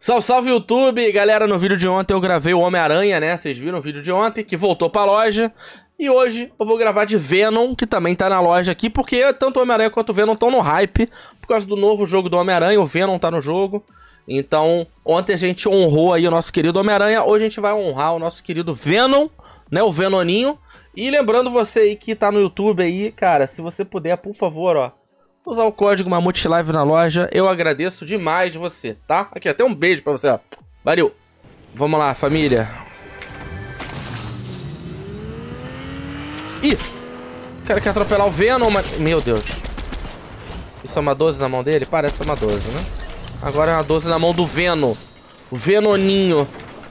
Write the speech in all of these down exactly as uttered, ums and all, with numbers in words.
Salve, salve YouTube! Galera, no vídeo de ontem eu gravei o Homem-Aranha, né? Vocês viram o vídeo de ontem, que voltou pra loja. E hoje eu vou gravar de Venom, que também tá na loja aqui, porque tanto o Homem-Aranha quanto o Venom estão no hype. Por causa do novo jogo do Homem-Aranha, o Venom tá no jogo. Então, ontem a gente honrou aí o nosso querido Homem-Aranha. Hoje a gente vai honrar o nosso querido Venom, né? O Venoninho. E lembrando você aí que tá no YouTube aí, cara, se você puder, por favor, ó, usar o código Mamute Live na loja, eu agradeço demais de você, tá? Aqui, até um beijo pra você, ó. Valeu! Vamos lá, família. Ih! O cara quer atropelar o Venom, mas... Meu Deus. Isso é uma doze na mão dele? Parece uma doze, né? Agora é uma doze na mão do Venom. O Venoninho.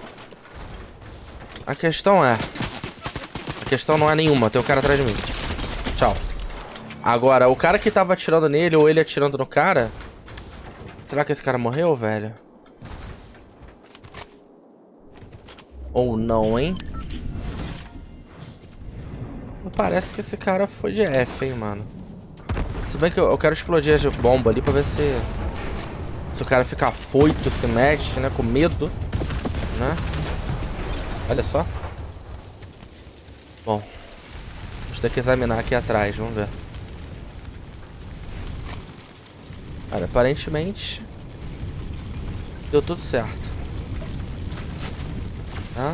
A questão é... A questão não é nenhuma. Tem um cara atrás de mim. Tchau. Agora, o cara que tava atirando nele, ou ele atirando no cara... Será que esse cara morreu, velho? Ou não, hein? Parece que esse cara foi de F, hein, mano. Se bem que eu, eu quero explodir as bombas ali pra ver se... Se o cara fica afoito, se mexe, né? Com medo, né? Olha só. Bom. Vamos ter que examinar aqui atrás, vamos ver. Olha, aparentemente deu tudo certo. Tá?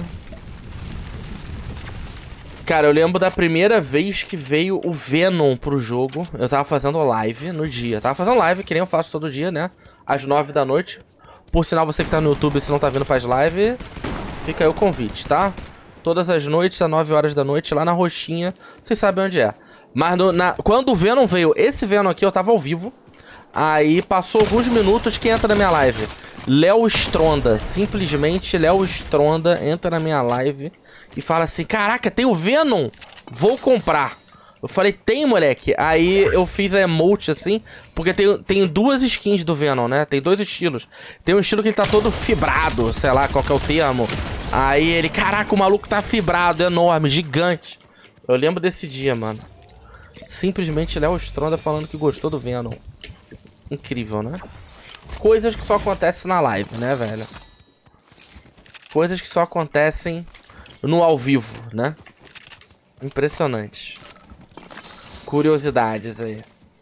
Cara, eu lembro da primeira vez que veio o Venom pro jogo. Eu tava fazendo live no dia. Tava fazendo live, que nem eu faço todo dia, né? Às nove da noite. Por sinal, você que tá no YouTube, se não tá vindo faz live, fica aí o convite, tá? Todas as noites, às nove horas da noite, lá na roxinha. Vocês sabem onde é. Mas no, na, quando o Venom veio, esse Venom aqui, eu tava ao vivo. Aí passou alguns minutos que entra na minha live. Léo Stronda, simplesmente Léo Stronda entra na minha live e fala assim: caraca, tem o Venom? Vou comprar. Eu falei, tem, moleque. Aí eu fiz a emote assim, porque tem, tem duas skins do Venom, né? Tem dois estilos. Tem um estilo que ele tá todo fibrado, sei lá qual que é o termo. Aí ele, caraca, o maluco tá fibrado, enorme, gigante. Eu lembro desse dia, mano. Simplesmente Léo Stronda falando que gostou do Venom. Incrível, né? Coisas que só acontecem na live, né, velho? Coisas que só acontecem no ao vivo, né? Impressionante. Curiosidades aí.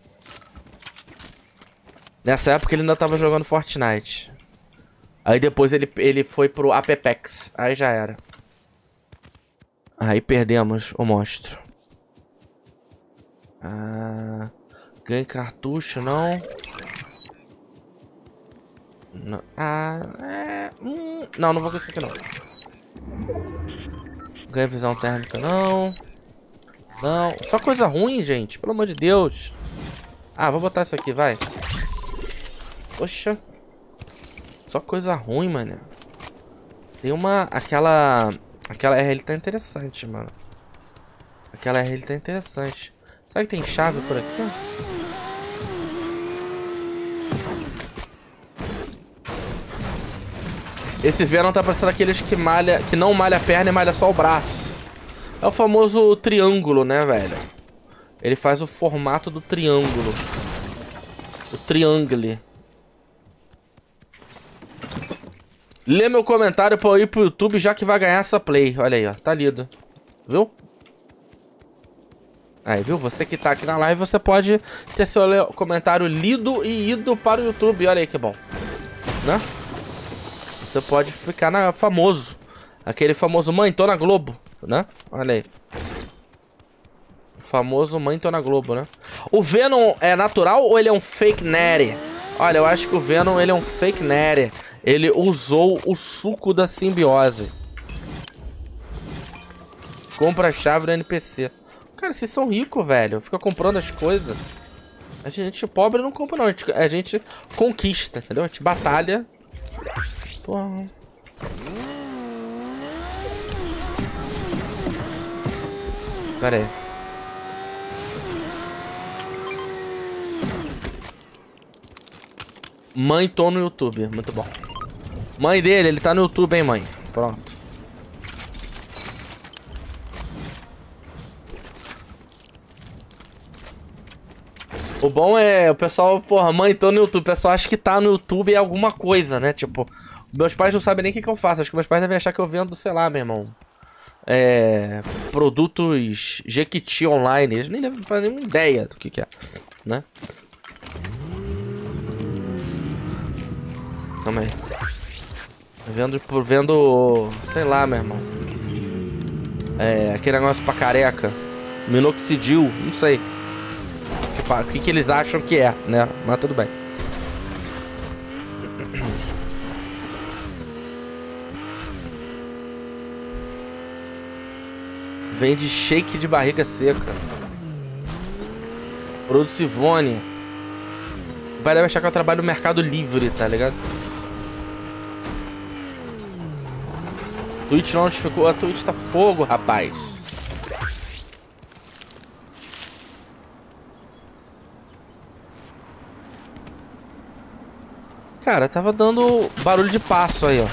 Nessa época ele ainda tava jogando Fortnite. Aí depois ele, ele foi pro Apex. Aí já era. Aí perdemos o monstro. Ah... Ganhei cartucho, não. Não. Ah, é... Hum, não, não vou com isso aqui, não. Ganhei visão térmica, não. Não. Só coisa ruim, gente. Pelo amor de Deus. Ah, vou botar isso aqui, vai. Poxa. Só coisa ruim, mano. Tem uma... Aquela... Aquela R L tá interessante, mano. Aquela R L tá interessante. Será que tem chave por aqui, ó? Esse Venom tá parecendo aqueles que malha, que não malha a perna e malha só o braço. É o famoso triângulo, né, velho? Ele faz o formato do triângulo. O triângulo. Lê meu comentário pra eu ir pro YouTube, já que vai ganhar essa play. Olha aí, ó. Tá lido. Viu? Aí, viu? Você que tá aqui na live, você pode ter seu comentário lido e ido para o YouTube. Olha aí que bom. Né? Você pode ficar na famoso. Aquele famoso mãe, tô na Globo, né? Olha aí. O famoso mãe, tô na Globo, né? O Venom é natural ou ele é um fake nerd? Olha, eu acho que o Venom, ele é um fake nerd. Ele usou o suco da simbiose. Compra a chave do N P C. Cara, vocês são ricos, velho. Fica comprando as coisas. A gente pobre não compra, não. A gente, a gente conquista, entendeu? A gente batalha. Porra. Pera aí. Mãe, tô no YouTube. Muito bom. Mãe dele, ele tá no YouTube, hein, mãe. Pronto. O bom é, o pessoal, porra, mãe, tô no YouTube. O pessoal acha que tá no YouTube é alguma coisa, né? Tipo, meus pais não sabem nem o que, que eu faço. Acho que meus pais devem achar que eu vendo, sei lá, meu irmão. É. Produtos Jequiti online. Eles nem devem fazer nenhuma ideia do que, que é, né? Calma aí. Vendo por vendo. Sei lá, meu irmão. É. Aquele negócio pra careca. Minoxidil, não sei. O que, que eles acham que é, né? Mas tudo bem. Vende shake de barriga seca. Produto Sivone. Vai deve achar que eu trabalho no Mercado Livre, tá ligado? Twitch não notificou. A Twitch tá fogo, rapaz. Cara, tava dando barulho de passo aí, ó.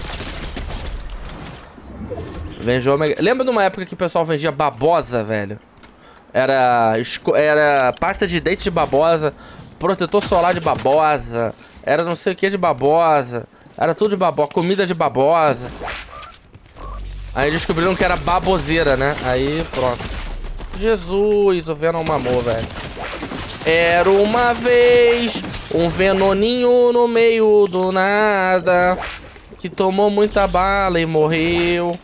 Vende ômega. Lembra de uma época que o pessoal vendia babosa, velho? Era, esco... Era pasta de dente de babosa, protetor solar de babosa, era não sei o que de babosa, era tudo de babosa, comida de babosa. Aí descobriram que era baboseira, né? Aí pronto. Jesus, o Venom mamou, velho. Era uma vez um Venoninho no meio do nada que tomou muita bala e morreu.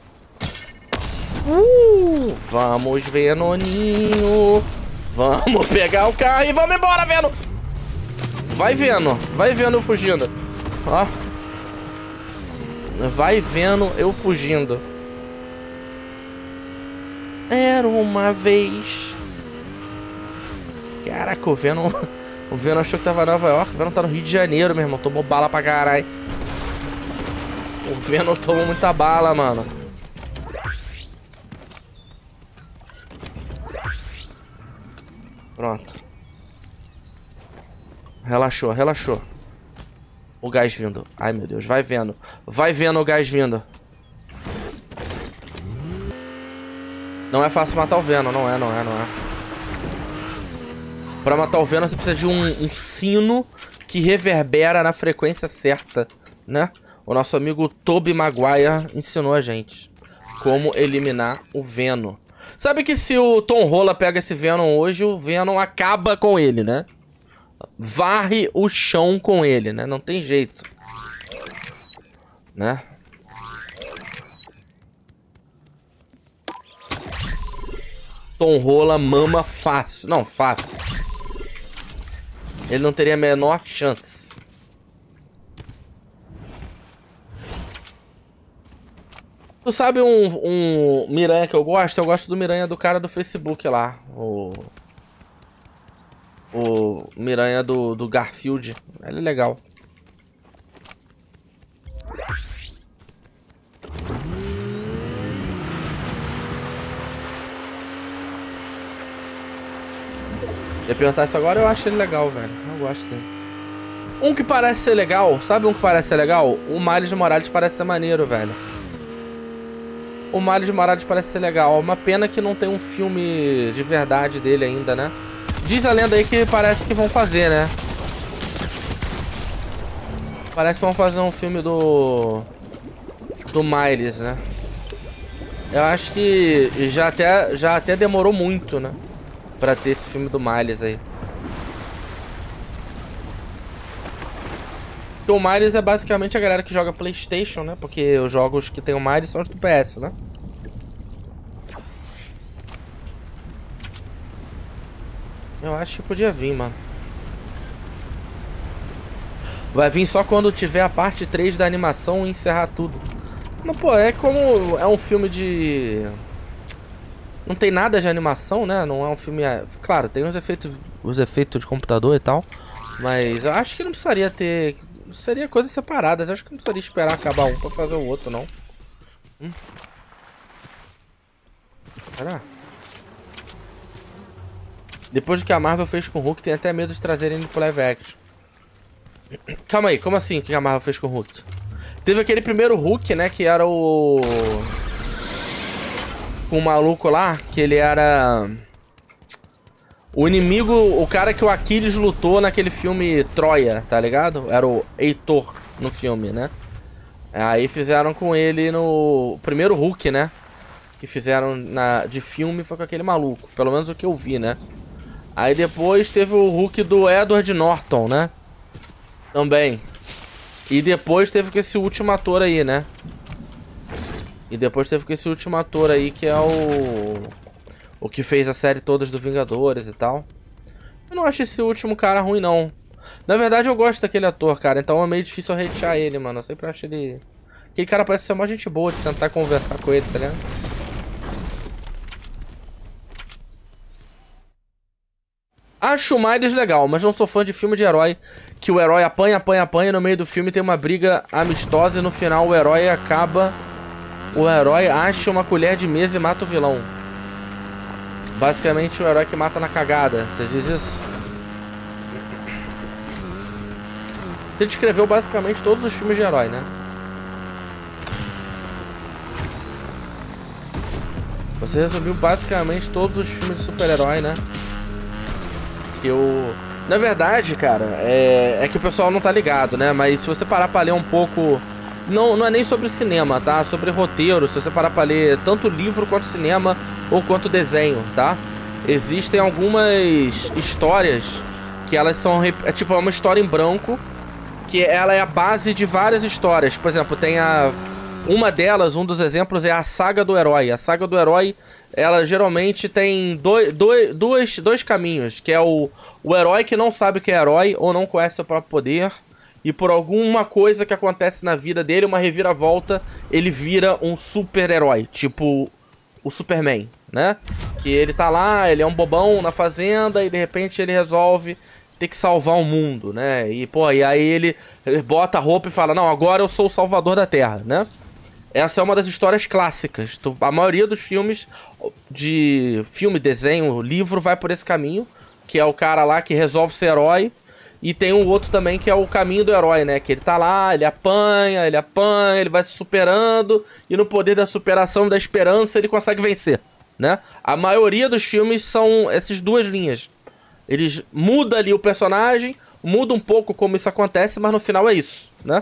Uh, vamos, Venoninho. Vamos pegar o carro e vamos embora, Venom. Vai vendo, vai vendo eu fugindo. Ó. Vai vendo eu fugindo. Era uma vez. Caraca, o Venom. O Venom achou que tava em Nova York. O Venom tá no Rio de Janeiro, meu irmão. Tomou bala pra caralho. O Venom tomou muita bala, mano. Pronto. Relaxou, relaxou. O gás vindo. Ai, meu Deus. Vai vendo. Vai vendo o gás vindo. Não é fácil matar o Venom. Não é, não é, não é. Pra matar o Venom você precisa de um, um sino que reverbera na frequência certa, né? O nosso amigo Tobey Maguire ensinou a gente como eliminar o Venom. Sabe que se o Tom Holland pega esse Venom hoje, o Venom acaba com ele, né? Varre o chão com ele, né? Não tem jeito. Né? Tom Holland mama fácil. Não, fácil. Ele não teria a menor chance. Tu sabe um, um Miranha que eu gosto? Eu gosto do Miranha do cara do Facebook lá. O... O Miranha do, do Garfield. Ele é legal. Ia perguntar isso agora, eu acho ele legal, velho. Eu gosto dele. Um que parece ser legal, sabe um que parece ser legal? O Miles Morales parece ser maneiro, velho. O Miles Morales parece ser legal. Uma pena que não tem um filme de verdade dele ainda, né? Diz a lenda aí que parece que vão fazer, né? Parece que vão fazer um filme do... Do Miles, né? Eu acho que já até, já até demorou muito, né? Pra ter esse filme do Miles aí. Porque o Miles é basicamente a galera que joga PlayStation, né? Porque os jogos que tem o Miles são os do P S, né? Eu acho que podia vir, mano. Vai vir só quando tiver a parte três da animação e encerrar tudo. Mas, pô, é como... É um filme de... Não tem nada de animação, né? Não é um filme... Claro, tem os efeitos, os efeitos de computador e tal. Mas eu acho que não precisaria ter... Seria coisas separadas. Eu acho que não precisaria esperar acabar um pra fazer o outro, não. Hum. Será? Depois do que a Marvel fez com o Hulk, tem até medo de trazer ele pro live action. Calma aí, como assim o que a Marvel fez com o Hulk? Teve aquele primeiro Hulk, né? Que era o... Com o maluco lá, que ele era... O inimigo, o cara que o Aquiles lutou naquele filme Troia, tá ligado? Era o Heitor no filme, né? Aí fizeram com ele no... O primeiro Hulk, né? Que fizeram na... de filme foi com aquele maluco. Pelo menos o que eu vi, né? Aí depois teve o Hulk do Edward Norton, né? Também. E depois teve com esse último ator aí, né? E depois teve com esse último ator aí, que é o... O que fez a série todas do Vingadores e tal. Eu não acho esse último cara ruim, não. Na verdade, eu gosto daquele ator, cara. Então é meio difícil eu hatear ele, mano. Eu sempre acho ele... Aquele cara parece ser uma gente boa de sentar e conversar com ele, tá ligado? Acho o Miles legal, mas não sou fã de filme de herói. Que o herói apanha, apanha, apanha. No meio do filme tem uma briga amistosa e no final o herói acaba... O herói acha uma colher de mesa e mata o vilão. Basicamente o herói que mata na cagada. Você diz isso? Você descreveu basicamente todos os filmes de herói, né? Você resumiu basicamente todos os filmes de super-herói, né? Que eu... Na verdade, cara, é... é que o pessoal não tá ligado, né? Mas se você parar pra ler um pouco... Não, não é nem sobre cinema, tá? Sobre roteiro. Se você parar pra ler tanto livro quanto cinema ou quanto desenho, tá? Existem algumas histórias que elas são... É tipo é uma história em branco, que ela é a base de várias histórias. Por exemplo, tem a... Uma delas, um dos exemplos, é a saga do herói. A saga do herói, ela geralmente tem dois, dois, dois, dois caminhos. Que é o, o herói que não sabe o que é herói ou não conhece seu próprio poder. E por alguma coisa que acontece na vida dele, uma reviravolta, ele vira um super-herói. Tipo o Superman, né? Que ele tá lá, ele é um bobão na fazenda e de repente ele resolve ter que salvar o mundo, né? E, pô, e aí ele, ele bota a roupa e fala, não, agora eu sou o salvador da Terra, né? Essa é uma das histórias clássicas. A maioria dos filmes, de filme, desenho, livro, vai por esse caminho. Que é o cara lá que resolve ser herói. E tem um outro também que é o caminho do herói, né? Que ele tá lá, ele apanha, ele apanha, ele vai se superando. E no poder da superação e da esperança ele consegue vencer, né? A maioria dos filmes são essas duas linhas. Eles mudam ali o personagem, muda um pouco como isso acontece, mas no final é isso, né?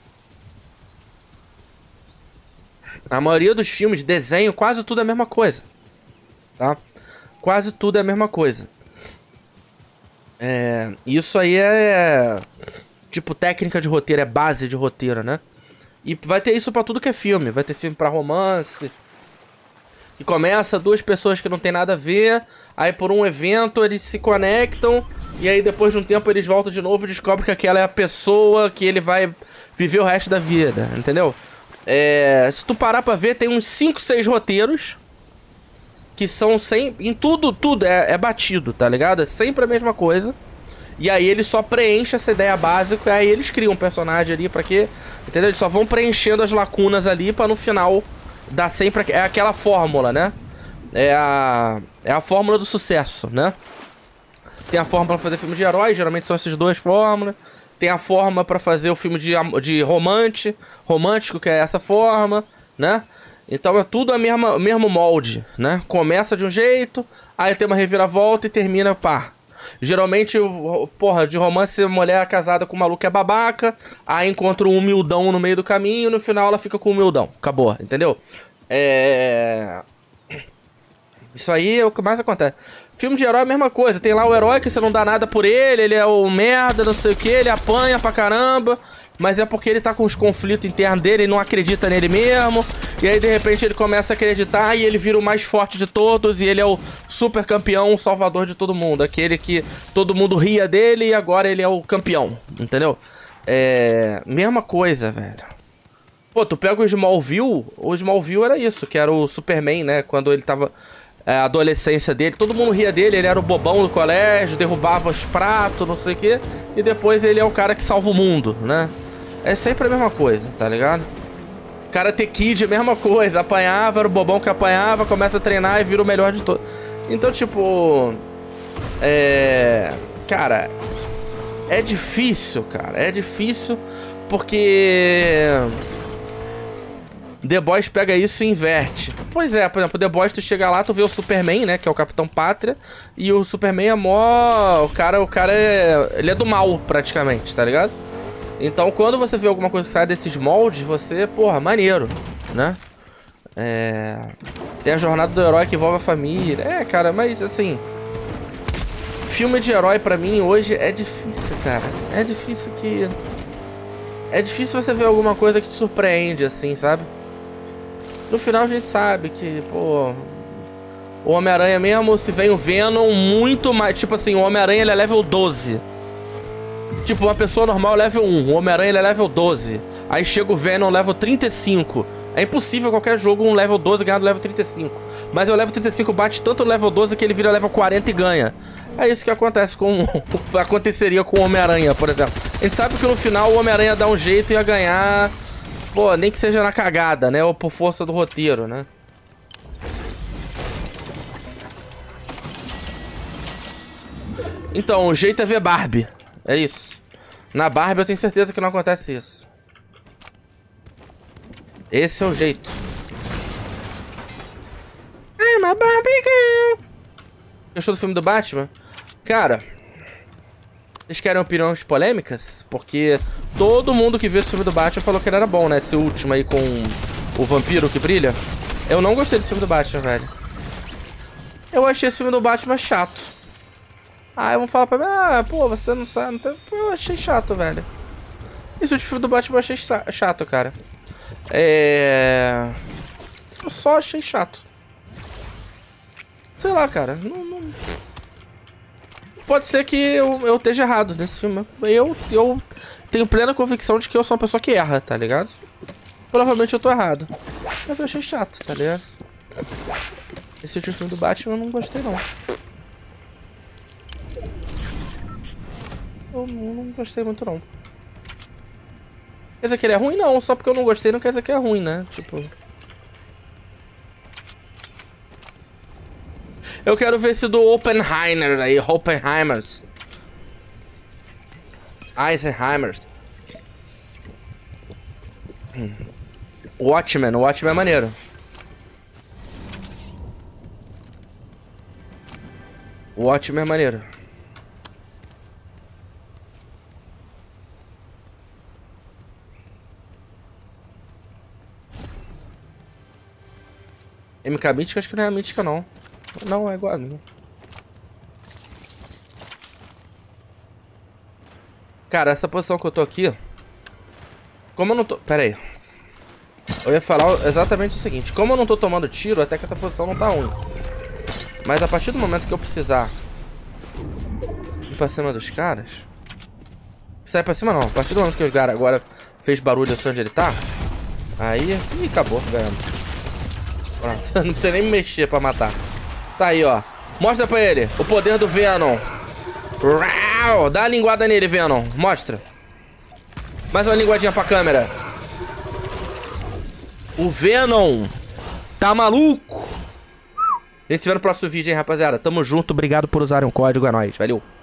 A maioria dos filmes, desenho, quase tudo é a mesma coisa, tá? Quase tudo é a mesma coisa. É, isso aí é tipo técnica de roteiro, é base de roteiro, né? E vai ter isso pra tudo que é filme. Vai ter filme pra romance. E começa duas pessoas que não tem nada a ver. Aí por um evento eles se conectam. E aí depois de um tempo eles voltam de novo e descobrem que aquela é a pessoa que ele vai viver o resto da vida, entendeu? É, se tu parar pra ver, tem uns cinco, seis roteiros que são sempre... Em tudo, tudo é, é batido, tá ligado? É sempre a mesma coisa. E aí eles só preenchem essa ideia básica. E aí eles criam um personagem ali pra quê? Entendeu? Eles só vão preenchendo as lacunas ali pra no final dar sempre... É aquela fórmula, né? É a, é a fórmula do sucesso, né? Tem a fórmula pra fazer filme de herói. Geralmente são essas duas fórmulas. Tem a forma pra fazer o filme de, de romance, romântico, que é essa forma, né? Então é tudo a mesma, o mesmo molde, né? Começa de um jeito, aí tem uma reviravolta e termina, pá. Geralmente, porra, de romance, a mulher casada com um maluco é babaca, aí encontra um humildão no meio do caminho e no final ela fica com o humildão. Acabou, entendeu? É... Isso aí é o que mais acontece. Filme de herói é a mesma coisa. Tem lá o herói que você não dá nada por ele, ele é o merda, não sei o que, ele apanha pra caramba, mas é porque ele tá com os conflitos internos dele, ele não acredita nele mesmo, e aí de repente ele começa a acreditar e ele vira o mais forte de todos, e ele é o super campeão, o salvador de todo mundo, aquele que todo mundo ria dele e agora ele é o campeão, entendeu? É... Mesma coisa, velho. Pô, tu pega o Smallville, o Smallville era isso, que era o Superman, né, quando ele tava... A adolescência dele, todo mundo ria dele, ele era o bobão do colégio, derrubava os pratos, não sei o que, e depois ele é o cara que salva o mundo, né? É sempre a mesma coisa, tá ligado? Karate Kid, mesma coisa, apanhava, era o bobão que apanhava, começa a treinar e vira o melhor de todos. Então, tipo... É... Cara, é difícil, cara, é difícil porque... The Boys pega isso e inverte. Pois é, por exemplo, The Boys, tu chega lá, tu vê o Superman, né, que é o Capitão Pátria, e o Superman é mó... O cara, o cara é... Ele é do mal, praticamente, tá ligado? Então, quando você vê alguma coisa que sai desses moldes, você, porra, maneiro, né? É... Tem a jornada do herói que envolve a família. É, cara, mas, assim... Filme de herói, pra mim, hoje, é difícil, cara. É difícil que... É difícil você ver alguma coisa que te surpreende, assim, sabe? No final a gente sabe que, pô... O Homem-Aranha mesmo, se vem o Venom muito mais... Tipo assim, o Homem-Aranha ele é level doze. Tipo, uma pessoa normal é level um. O Homem-Aranha ele é level doze. Aí chega o Venom level trinta e cinco. É impossível qualquer jogo um level doze ganhar do level trinta e cinco. Mas o level trinta e cinco bate tanto no level doze que ele vira level quarenta e ganha. É isso que acontece com... aconteceria com o Homem-Aranha, por exemplo. A gente sabe que no final o Homem-Aranha dá um jeito e ia ganhar... Pô, nem que seja na cagada, né? Ou por força do roteiro, né? Então, o jeito é ver Barbie. É isso. Na Barbie eu tenho certeza que não acontece isso. Esse é o jeito. I'm a Barbie girl. Gostou do filme do Batman? Cara, vocês querem opiniões polêmicas? Porque todo mundo que viu esse filme do Batman falou que ele era bom, né? Esse último aí com o vampiro que brilha. Eu não gostei desse filme do Batman, velho. Eu achei esse filme do Batman chato. Ah, vão falar pra mim, ah, pô, você não sabe, não tem... Eu achei chato, velho. Esse último filme do Batman eu achei chato, cara. É... Eu só achei chato. Sei lá, cara. Não, não... Pode ser que eu, eu esteja errado nesse filme. Eu, eu tenho plena convicção de que eu sou uma pessoa que erra, tá ligado? Provavelmente eu tô errado. Mas eu achei chato, tá ligado? Esse último filme do Batman eu não gostei, não. Eu não, não gostei muito, não. Quer dizer que ele é ruim? Não. Só porque eu não gostei não quer dizer que é ruim, né? Tipo... Eu quero ver esse do Oppenheimer aí. Oppenheimers. Eisenheimers. Hum. Watchmen. O Watchmen é maneiro. O Watchmen é maneiro. M K Mítica, acho que não é a Mítica, não. Não, é igual a minha. Cara, essa posição que eu tô aqui... Como eu não tô... Pera aí. Eu ia falar exatamente o seguinte. Como eu não tô tomando tiro, até que essa posição não tá ruim. Mas a partir do momento que eu precisar ir pra cima dos caras... Sair pra cima não. A partir do momento que o cara agora fez barulho assim onde ele tá... Aí... Ih, acabou, ganhando. Pronto. Não precisa nem me mexer pra matar. Tá aí, ó. Mostra pra ele o poder do Venom. Uau! Dá uma linguada nele, Venom. Mostra. Mais uma linguadinha pra câmera. O Venom tá maluco. A gente se vê no próximo vídeo, hein, rapaziada. Tamo junto. Obrigado por usarem o código. É nóis. Valeu.